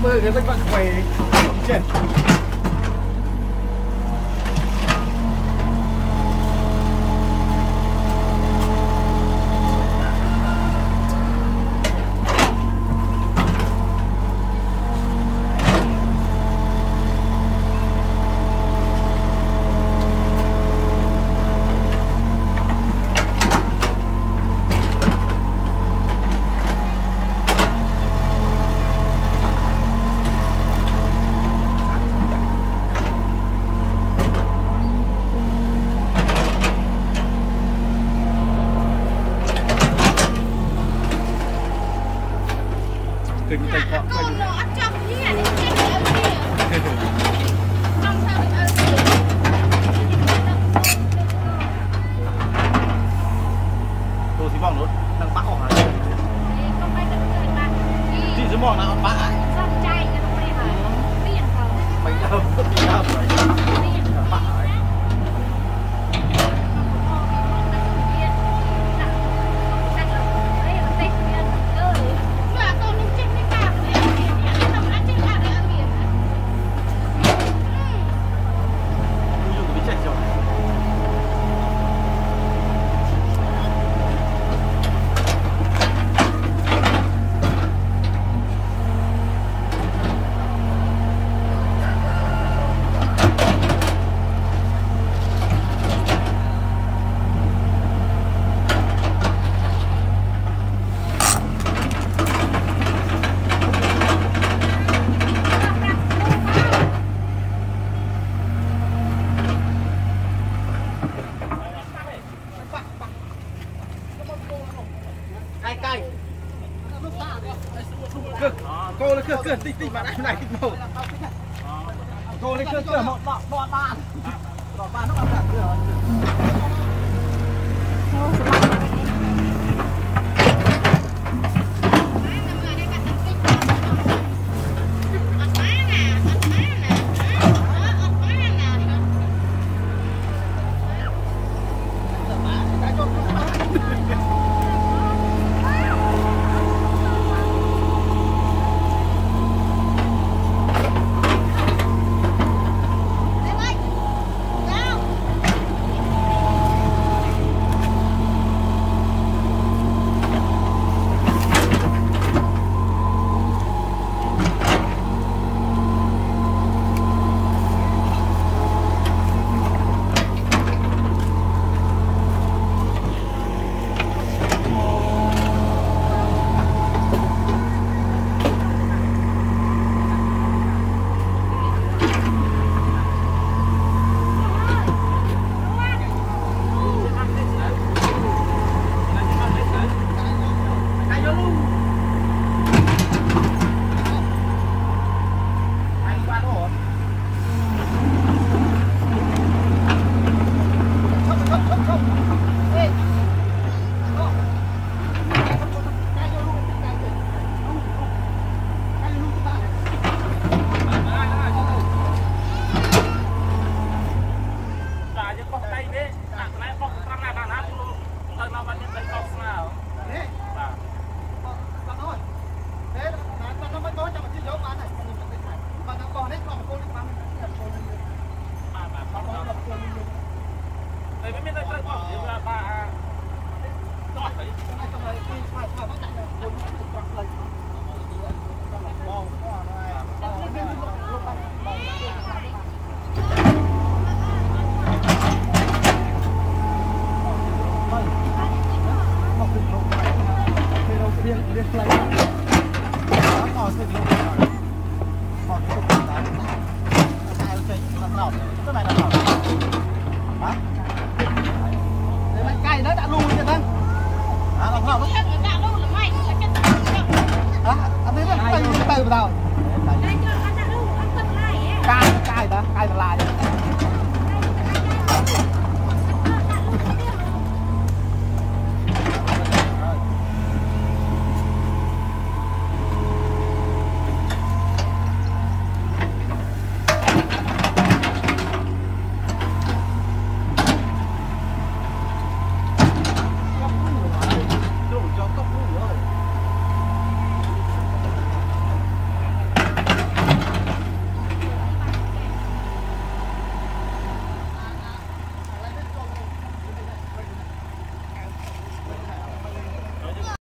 tôi cái bạn quay trên kinh tay quạ con nó trong như này tôi chỉ mong nó đang bão hả? Không phải được bạn. Chị chỉ mong là bão. Xong chay cái nó này hả? Tiền không? Bánh đâu? Tiền đâu? Bão. Cô lên cửa tích bạn này tích màu. Cô lên cửa một đọt bàn nó bằng cả cửa. Hả? Anh thấy nó tay vào